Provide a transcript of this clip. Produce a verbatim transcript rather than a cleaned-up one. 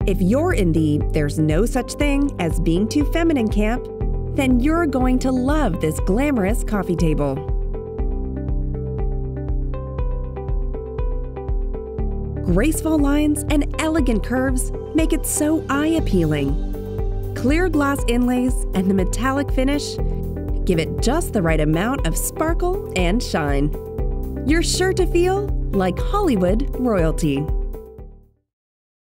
If you're in the "there's no such thing as being too feminine" camp, then you're going to love this glamorous coffee table. Graceful lines and elegant curves make it so eye-appealing. Clear glass inlays and the metallic finish give it just the right amount of sparkle and shine. You're sure to feel like Hollywood royalty.